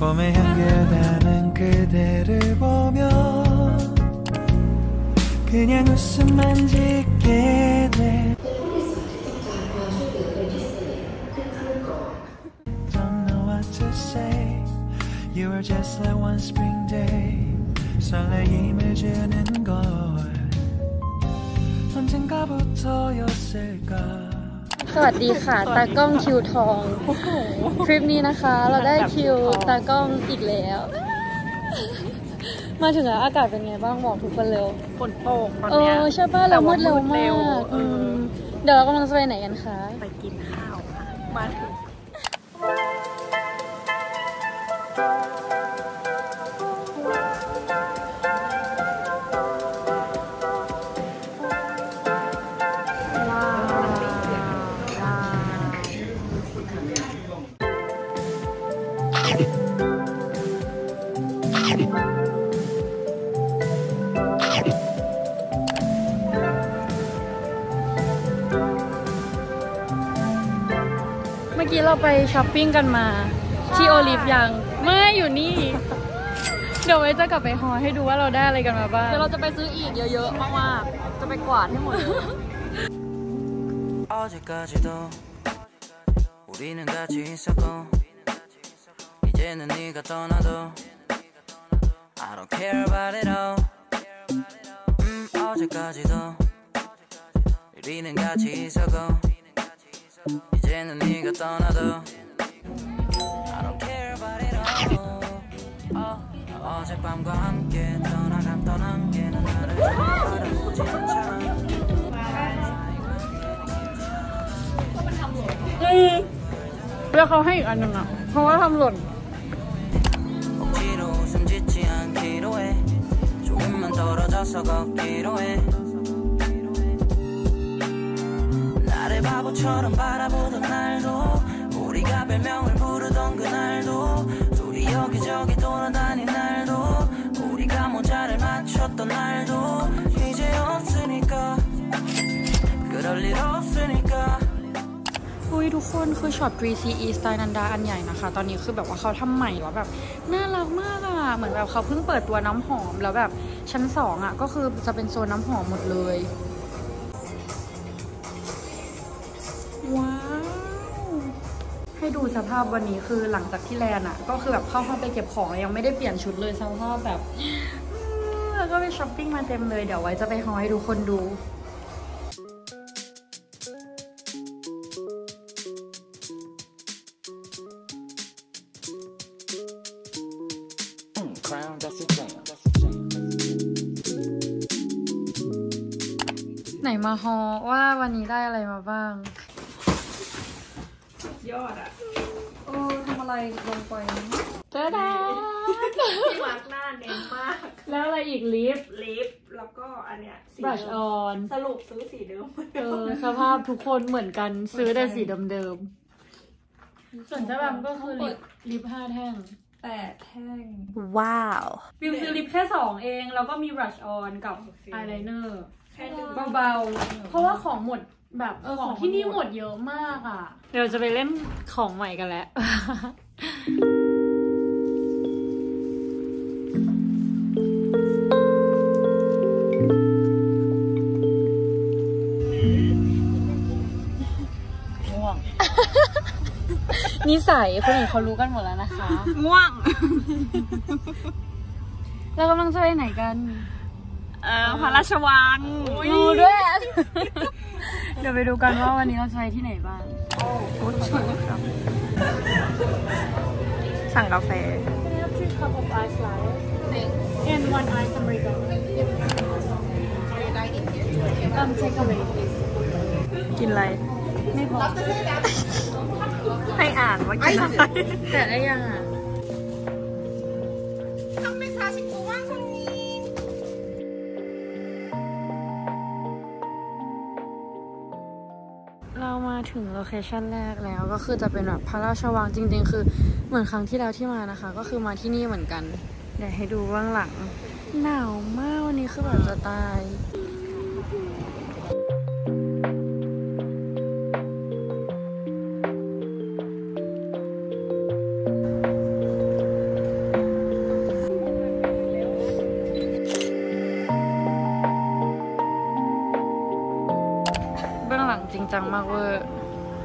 봄에 향기나는 그대를 보며 그냥 웃음만 짓게 돼 Don't know what to say You were just like one spring day 설레임을 주는 걸 언젠가부터였을까 สวัสดีค่ะตากล้องคิวทองคลิปนี้นะคะเราได้คิวตากล้องอีกแล้วมาถึงแล้วอากาศเป็นไงบ้างบอกทุกคนเร็วฝนตกตอนนี้ใช่ป่ะเรามืดเร็วมากเดี๋ยวเรากำลังจะไปไหนกันคะไปกินข้าวค่ะมาถึงเมื่อกี้เราไปช้อปปิ้งกันมาที่โอลิฟยังไม่อยู่นี่เดี๋ยวไว้จะกลับไปฮอให้ดูว่าเราได้อะไรกันมาบ้างเดี๋ยวเราจะไปซื้ออีกเยอะๆมากๆจะไปกวาดให้หมด어제까지도 우리는 같이 있었고 이제는 네가 떠나도 I don't care about it all 어제까지도 우리는 같이 있었고 이제는 네가 떠나도 I don't care about it all 어젯밤과 함께 떠나간 떠난 게 난 나를 바라보지 않잖아แล้วเขาให้อีกอันหนึ่งอ่ะเพราะว่าทำหล่น바보처럼 바라보던 날도 우리가 별명을 부르던 그날도 둘이 여기저기 돌아다닌 날도 우리가 모자를 맞췄던 날도 이제 없으니까 그럴 일 없으니까 อุ้ยทุกคนคือช็อต 3CE สไตล์นันดาอันใหญ่นะคะตอนนี้คือแบบว่าเขาทำใหม่แล้วแบบน่ารักมากอ่ะเหมือนแบบเขาเพิ่งเปิดตัวน้ำหอมแล้วแบบชั้น2อ่ะก็คือจะเป็นโซนน้ำหอมหมดเลยว้าวให้ดูสภาพวันนี้คือหลังจากที่แลนอ่ะก็คือแบบเข้าห้องไปเก็บของยังไม่ได้เปลี่ยนชุดเลยสภาพแบบแล้วก็ไปช้อปปิ้งมาเต็มเลยเดี๋ยวไว้จะไปฮอให้ทุกคนดูไหนมาฮอว่าวันนี้ได้อะไรมาบ้างยอดอ่ะทำอะไรลงไปเจ๊ดาที่มาร์กหน้าเน้นมากแล้วอะไรอีกลิปแล้วก็อันเนี้ยบลัชออนสรุปซื้อสีเดิมสภาพทุกคนเหมือนกันซื้อแต่สีเดิมๆส่วนเจ้าแบมก็คือลิป5 แท่ง 8 แท่งว้าวบิวซื้อลิปแค่2เองแล้วก็มีบลัชออนกับอายไลเนอร์เบาๆเพราะว่าของหมดแบบของที่นี่หมดเยอะมากอ่ะเดี๋ยวจะไปเล่นของใหม่กันแล้วง่วงนิสัยคนอื่นเขารู้กันหมดแล้วนะคะง่วงเรากำลังจะไปไหนกันพระราชวังดูด้วยเดี๋ยวไปดูกันว่าวันนี้เราจะไปที่ไหนบ้างสั่งกาแฟ cup of ice latte and one ice americano take away please กินอะไรไม่พอให้อ่านว่ากินอะไรแต่ได้ยังอ่ะเรามาถึงโลเคชั่นแรกแล้วก็คือจะเป็นแบบพระราชวังจริงๆคือเหมือนครั้งที่แล้วที่มานะคะก็คือมาที่นี่เหมือนกันเดี๋ยวให้ดูเบื้องหลังหนาวมากวันนี้คือแบบจะตาย นจังมากเวอร์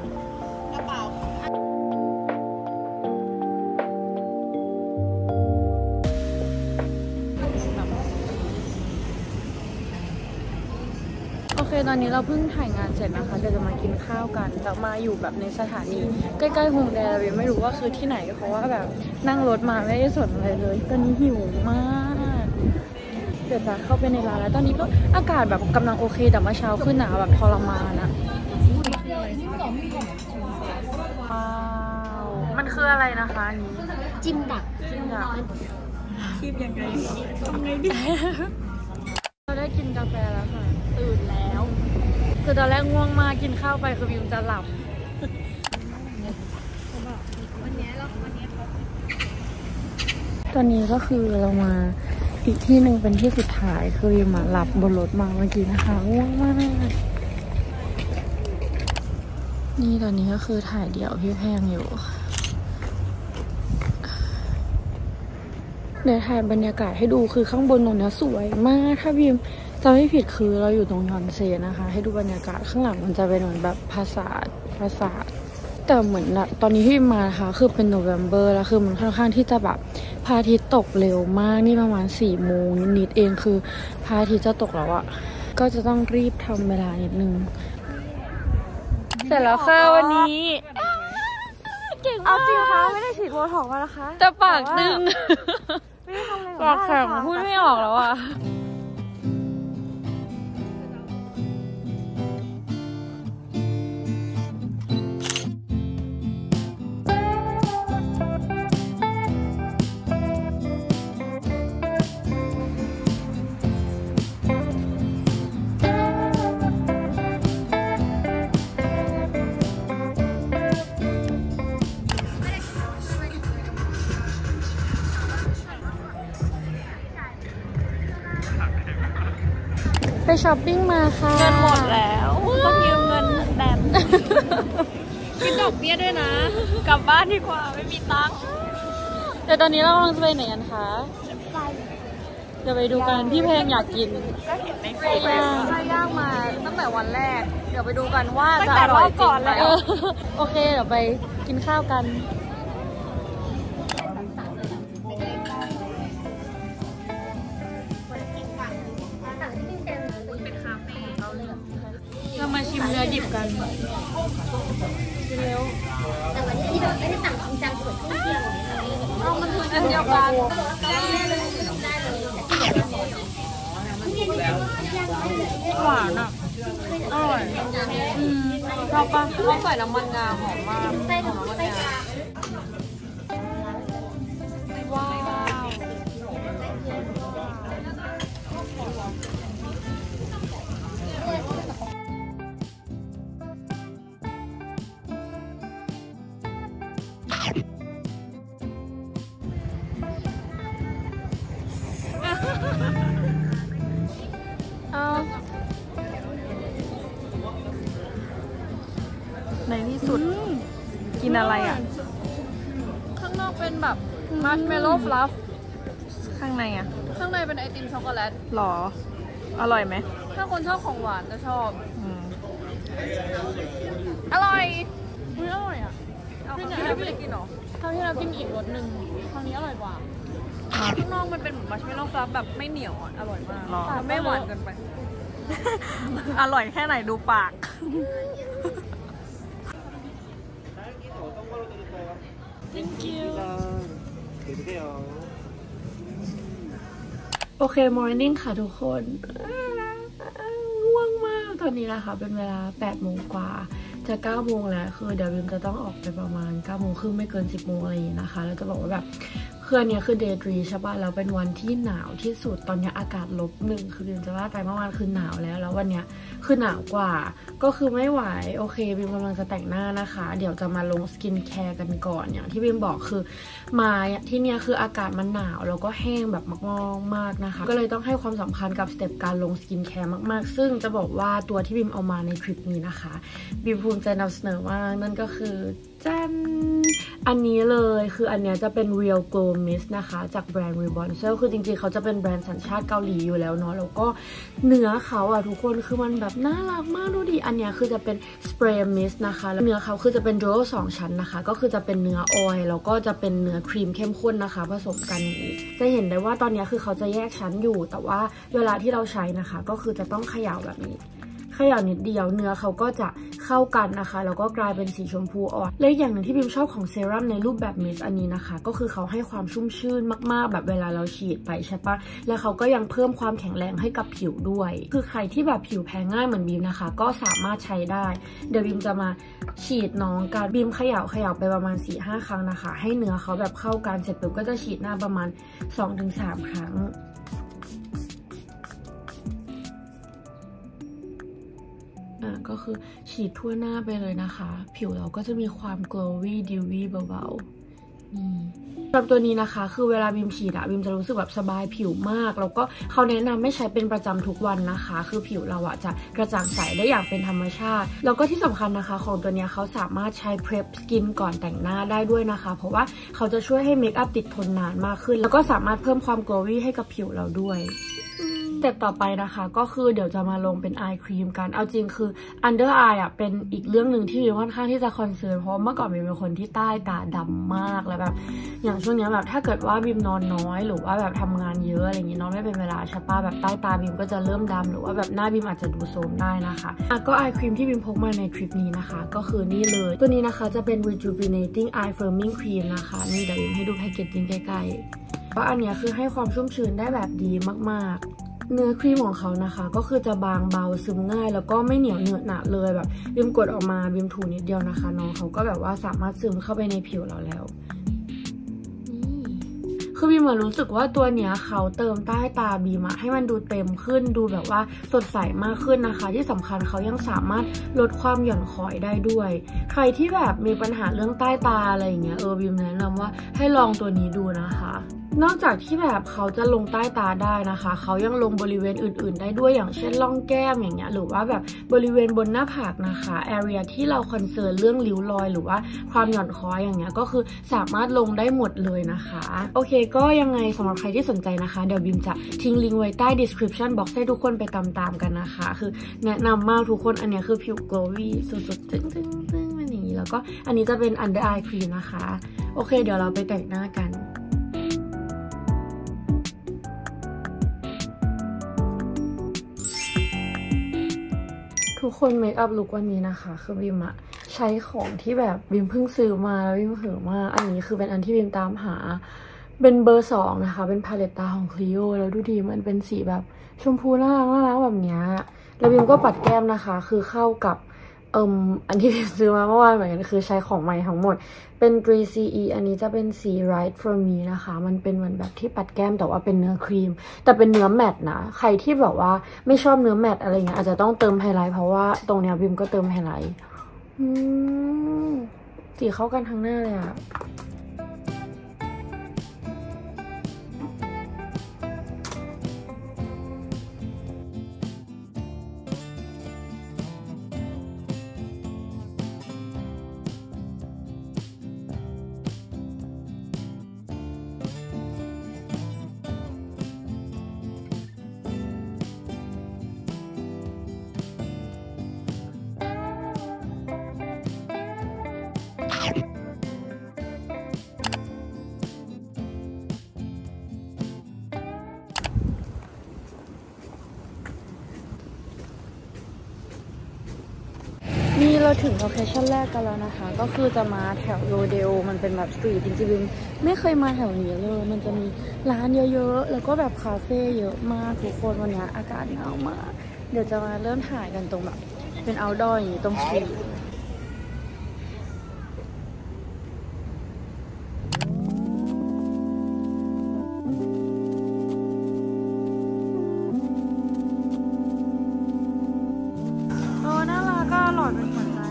โอเคตอนนี้เราเพิ่งถ่ายงานเสร็จนะคะเดี๋ยวจะมากินข้าวกันแต่มาอยู่แบบในสถานีใกล้ๆฮงแดเรายังไม่รู้ว่าคือที่ไหนเพราะว่าแบบนั่งรถมาไม่ได้สนอะไรเลยตอนนี้หิวมากเดี๋ยวจะเข้าไปในร้านแล้วตอนนี้ก็อากาศแบบกำลังโอเคแต่เมื่อเช้าขึ้นหนาวแบบทรมานอะว้าวมันคืออะไรนะคะอันนี้จิ้มดักคีบยังไงดีเราได้กินกาแฟแล้วค่ะตื่นแล้วคือตอนแรกง่วงมากกินข้าวไปคือวิวจะหลับตอนนี้ก็คือเรามาอีกที่หนึ่งเป็นที่สุดท้ายคือวิวมาหลับบนรถมาเมื่อกี้นะคะง่วงมากนี่ตอนนี้ก็คือถ่ายเดี่ยวพี่แพงอยู่เดี๋ยวถ่ายบรรยากาศให้ดูคือข้างบนตรงนี้สวยมากถ้าวิวจำไม่ผิดคือเราอยู่ตรงยอนเซนะคะให้ดูบรรยากาศข้างหลังมันจะเป็นเหมือนแบบปราสาทแต่เหมือนตอนนี้ที่มานะคะคือเป็นโนเวมเบอร์แล้วคือมันค่อนข้างที่จะแบบพระอาทิตย์ตกเร็วมากนี่ประมาณ4 โมงนิดๆเองคือพระอาทิตย์จะตกแล้วอะก็จะต้องรีบทำเวลานิดนึงเสร็จแล้วค่ะวันนี้เก่งมากเอาจริงคะไม่ได้ฉีดโบท็อกซ์มานะคะแต่ปากตึงไม่ได้ทำอะไรปากแข็งพูดไม่ออกแล้วอะไปช้อปปิ้งมาค่ะเงินหมดแล้วต้องยืมเงินแดนคิดดอกเบี้ยด้วยนะกลับบ้านดีกว่าไม่มีตังค์แต่ตอนนี้เรากำลังจะไปไหนกันคะเดี๋ยวไปดูกันพี่เพลงอยากกินก็เห็นในเฟซไส้ย่างมาตั้งแต่วันแรกเดี๋ยวไปดูกันว่าจะอร่อยจริงไหมโอเคเดี๋ยวไปกินข้าวกันเรามาชิมเนื้อดิบกันเร็วแต่วันนี้เราไม่ได้สั่งจริงจังส่วนที่เที่ยวเอามันคืออันเดียวกันหวานอ่ะอร่อยชอบปะเขาใส่น้ำมันงาหอมมากหอมน้ำมันงาว้าวในที่สุดกินอะไรอ่ะข้างนอกเป็นแบบมัชเมลโล่ฟลัฟข้างในอ่ะข้างในเป็นไอติมช็อกโกแลตหรออร่อยไหมถ้าคนชอบของหวานจะชอบอร่อยอร่อยอ่ะที่ไหนเราไม่ได้กินหรอคราวที่เรากินอีกรสหนึ่งคราวนี้อร่อยกว่าข้างนอกมันเป็นมัชเมลโล่ฟลัฟแบบไม่เหนียวอ่ะอร่อยมากไม่หวานเกินไปอร่อยแค่ไหนดูปากThank you โอเค morning ค่ะทุกคนง่วงมากตอนนี้นะคะเป็นเวลา8 โมงกว่าจะ9 โมงแล้วคือเดี๋ยววิมจะต้องออกไปประมาณ9 โมงครึ่งไม่เกิน10 โมงอะไรอย่างนี้นะคะแล้วจะบอกว่าแบบคืออันนี้คือ day 3ใช่ป่ะแล้วเป็นวันที่หนาวที่สุดตอนนี้อากาศ-1คือวิมจะว่าไปเมื่อวานคือหนาวแล้ววันนี้คือหนาวกว่าก็คือไม่ไหวโอเควิมกำลังจะแต่งหน้านะคะเดี๋ยวจะมาลงสกินแคร์กันก่อนอย่างที่วิมบอกคือมาที่เนี่ยคืออากาศมันหนาวแล้วก็แห้งแบบมากๆนะคะก็เลยต้องให้ความสำคัญกับสเต็ปการลงสกินแคร์มากๆซึ่งจะบอกว่าตัวที่วิมเอามาในทริปนี้นะคะวิมภูมิใจนำเสนอมากนั่นก็คือจันอันนี้เลยคืออันเนี้ยจะเป็น Real Glow Mist นะคะจากแบรนด์ Rebonzel คือจริงๆเขาจะเป็นแบรนด์สัญชาติเกาหลีอยู่แล้วเนาะแล้วก็เนื้อเขาอะทุกคนคือมันแบบน่ารักมากดูดิอันเนี้ยคือจะเป็น Spray Mist นะคะแล้วเนื้อเขาคือจะเป็น Dual 2 ชั้นนะคะก็คือจะเป็นเนื้อออยล์แล้วก็จะเป็นเนื้อครีมเข้มข้นนะคะผสมกันอย่างนี้จะเห็นได้ว่าตอนนี้คือเขาจะแยกชั้นอยู่แต่ว่าเวลาที่เราใช้นะคะก็คือจะต้องเขย่าแบบนี้เขย่านิดเดียวเนื้อเขาก็จะเข้ากันนะคะแล้วก็กลายเป็นสีชมพูอ่อนและอย่างหนึ่งที่บิมชอบของเซรั่มในรูปแบบมิสอันนี้นะคะก็คือเขาให้ความชุ่มชื่นมากๆแบบเวลาเราฉีดไปใช่ปะแล้วเขาก็ยังเพิ่มความแข็งแรงให้กับผิวด้วยคือใครที่แบบผิวแพ้ง่ายเหมือนบิมนะคะก็สามารถใช้ได้เดี๋ยวบิมจะมาฉีดน้องกันบิมเขย่าไปประมาณ 4-5 ครั้งนะคะให้เนื้อเขาแบบเข้ากันเสร็จปุ๊บก็จะฉีดหน้าประมาณ 2-3 ครั้งก็คือฉีดทั่วหน้าไปเลยนะคะผิวเราก็จะมีความ glowy dewy เบาๆนี่สำหรับตัวนี้นะคะคือเวลาบิมฉีดบิมจะรู้สึกแบบสบายผิวมากแล้วก็เขาแนะนำไม่ใช้เป็นประจำทุกวันนะคะคือผิวเราจะกระจ่างใสได้อย่างเป็นธรรมชาติแล้วก็ที่สำคัญนะคะของตัวนี้เขาสามารถใช้ prep skin ก่อนแต่งหน้าได้ด้วยนะคะเพราะว่าเขาจะช่วยให้เมคอัพติดทนนานมากขึ้นแล้วก็สามารถเพิ่มความ glowy ให้กับผิวเราด้วยสเต็ปต่อไปนะคะก็คือเดี๋ยวจะมาลงเป็น eye cream กันเอาจริงคือ under eye เป็นอีกเรื่องหนึ่งที่ค่อนข้างที่จะคอนเซิร์นเพราะเมื่อก่อนบิมเป็นคนที่ใต้ตาดำมากแล้วแบบอย่างช่วงนี้แบบถ้าเกิดว่าบิมนอนน้อยหรือว่าแบบทำงานเยอะอะไรอย่างงี้นอนไม่เป็นเวลาใช่ปะแบบใต้ตาบิมก็จะเริ่มดำหรือว่าแบบหน้าบิมอาจจะดูโทรมได้นะคะก็ eye cream ที่บิมพกมาในทริปนี้นะคะก็คือนี่เลยตัวนี้นะคะจะเป็น rejuvenating eye firming cream นะคะนี่เดี๋ยวบิมให้ดูแพคเกจจิ้งใกล้ๆว่าอันนี้คือให้ความชุ่มชื้นได้แบบดีมากๆเนื้อครีมของเขานะคะก็คือจะบางเบาซึมง่ายแล้วก็ไม่เหนียวเหนอะหนะเลยแบบบิมกดออกมาบิมถูนิดเดียวนะคะน้องเขาก็แบบว่าสามารถซึมเข้าไปในผิวเราแล้วคือบิมรู้สึกว่าตัวเนี้ยเขาเติมใต้ตาบิมให้มันดูเต็มขึ้นดูแบบว่าสดใสมากขึ้นนะคะที่สำคัญเขายังสามารถลดความหย่อนคล้อยได้ด้วยใครที่แบบมีปัญหาเรื่องใต้ตาอะไรอย่างเงี้ยบิมแนะนำว่าให้ลองตัวนี้ดูนะคะนอกจากที่แบบเขาจะลงใต้ตาได้นะคะเขายังลงบริเวณอื่นๆได้ด้วยอย่างเช่นร่องแก้มอย่างเงี้ยหรือว่าแบบบริเวณบนหน้าผากนะคะแอเรียที่เราคอนเซิร์นเรื่องริ้วรอยหรือว่าความหย่อนคล้อยอย่างเงี้ยก็คือสามารถลงได้หมดเลยนะคะโอเคก็ยังไงสำหรับใครที่สนใจนะคะเดี๋ยวบิมจะทิ้งลิงก์ไว้ใต้ description box ให้ทุกคนไปตามๆกันนะคะคือแนะนำมากทุกคนอันนี้คือผิว glowy สุดๆตึ้งๆมันอย่างนี้แล้วก็อันนี้จะเป็น under eye cream นะคะโอเคเดี๋ยวเราไปแต่งหน้ากันทุกคนเมคอัพลุควันนี้นะคะคือบิมใช้ของที่แบบบิมเพิ่งซื้อมาแล้วบิมเหือมากอันนี้คือเป็นอันที่บิมตามหาเป็นเบอร์ 2นะคะเป็นพาเลตตาของคลีโอแล้วดูดีมันเป็นสีแบบชมพูน่ารักแบบนี้แล้วบิมก็ปัดแก้มนะคะคือเข้ากับอันที่บิมซื้อมาเมื่อวานเหมือนกันคือใช้ของใหม่ทั้งหมดเป็น 3CE อันนี้จะเป็นสี Right for Me นะคะมันเป็นเหมือนแบบที่ปัดแก้มแต่ว่าเป็นเนื้อครีมแต่เป็นเนื้อแมตต์นะใครที่แบบว่าไม่ชอบเนื้อแมตต์อะไรเงี้ยอาจจะต้องเติมไฮไลท์เพราะว่าตรงเนี้ยบิมก็เติมไฮไลท์สีเข้ากันทั้งหน้าเลยอะนี่เราถึงโลเคชั่นแรกกันแล้วนะคะก็คือจะมาแถวโรเดโอมันเป็นแบบสตรีทจริงๆไม่เคยมาแถวนี้เลยมันจะมีร้านเยอะๆแล้วก็แบบคาเฟ่เยอะมากทุกคนวันนี้อากาศหนาวมากเดี๋ยวจะมาเริ่มถ่ายกันตรงแบบเป็นเอาท์ดอร์อย่างนี้ตรงสตรีทเป็นหัวใจ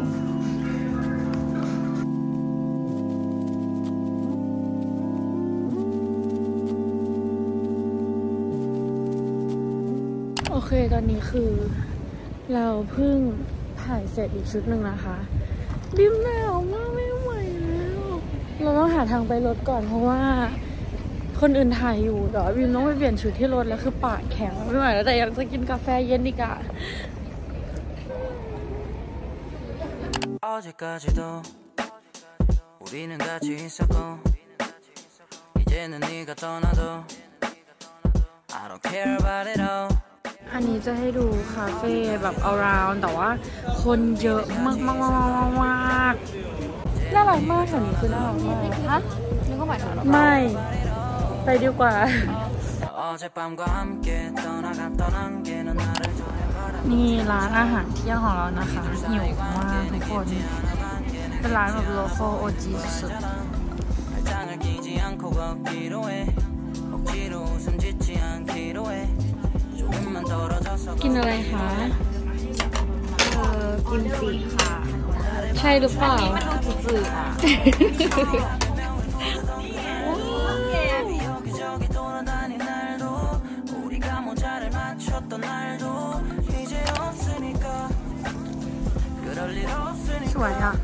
โอเคตอนนี้คือเราเพิ่งถ่ายเสร็จอีกชุดหนึ่งนะคะบิมหนาวมากไม่ไหวแล้วเราต้องหาทางไปรถก่อนเพราะว่าคนอื่นถ่ายอยู่เดี๋ยววิมต้องไปเปลี่ยนชุดที่รถแล้วคือปากแข็งไม่ไหวแล้วแต่อยากจะกินกาแฟเย็นอีกอะอันนี้จะให้ดูคาเฟ่แบบ around แต่ว่าคนเยอะมากน่ารักมากแถวนี้คือน่ารักมากฮะนึกว่าหมายถึงไม่ไปดีกว่านี่ร้านอาหารเที่ยงของเรานะคะหิวมากทุกคนเป็นร้านแบบ local OG สุดกินอะไรคะกิมจิค่ะใช่หรือเปล่ามันดูจืดๆอ่ะสวยอ่ะ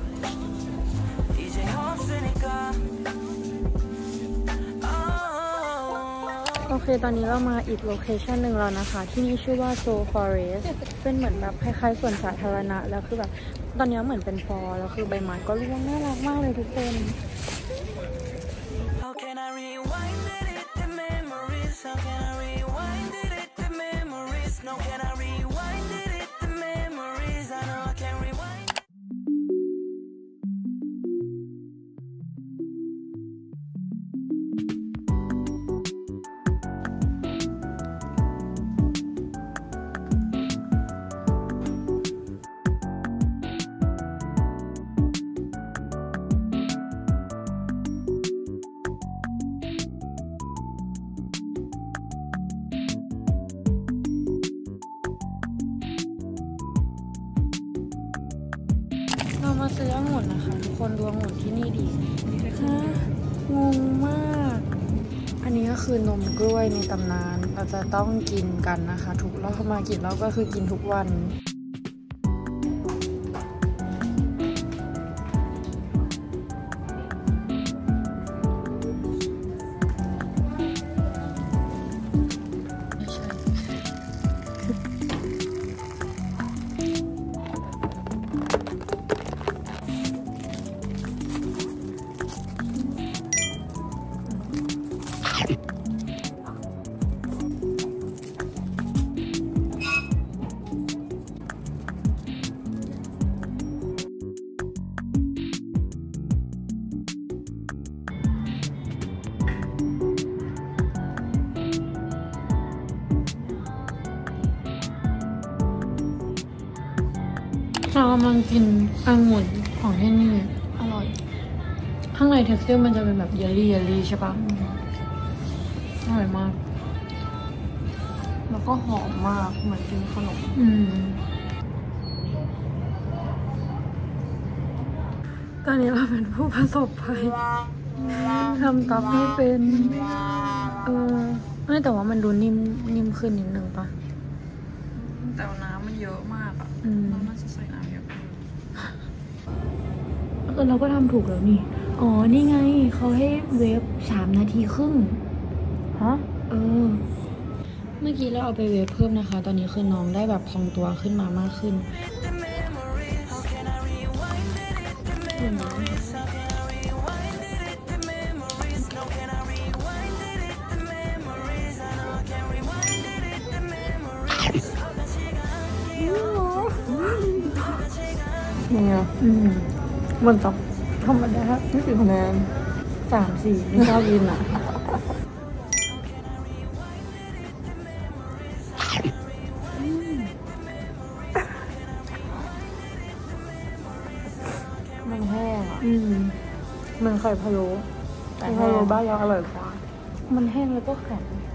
โอเคตอนนี้เรามาอีกโลเคชั่นหนึ่งแล้วนะคะที่นี่ชื่อว่า Soul Forest เป็นเหมือนแบบคล้ายๆสวนสาธารณะแล้วคือแบบตอนนี้เหมือนเป็นฟอร์แล้วคือใบไม้ก็ร่วงน่ารักมากเลยทุกคนเรามาซื้อองุ่นนะคะทุกคนดูองุ่นที่นี่ดีงงมากอันนี้ก็คือนมกล้วยในตำนานเราจะต้องกินกันนะคะทุกรอบมากินแล้วก็คือกินทุกวันเรากำลังกินองุ่นของที่นี่อร่อยข้างในเท็กซ์เจอร์มันจะเป็นแบบเยลลี่ใช่ปะอร่อยมากแล้วก็หอมมากเหมือนกินขนมตอนนี้เราเป็นผู้ประสบภัยทำตับไม่เป็นไม่แต่ว่ามันดูนิ่มขึ้นนิดนึงปะแต่น้ำมันเยอะมากอ่ะเราน่าจะใส่น้ำเยอะเราก็ทำถูกแล้วนี่อ๋อนี่ไงเขาให้เวฟ3 นาทีครึ่งฮะเมื่อกี้เราเอาไปเวฟเพิ่มนะคะตอนนี้คือน้องได้แบบพองตัวขึ้นมามากขึ้นเนี่ยมันจับธรรมดาไม่ถึงคะแนน3-4ไม่ชอบกินอ่ะมันแห้งอ่ะมันไข่พะโล้แต่ไข่พะโล้บ้านเราอร่อยกว่ามันแห้งแล้วก็แข็ง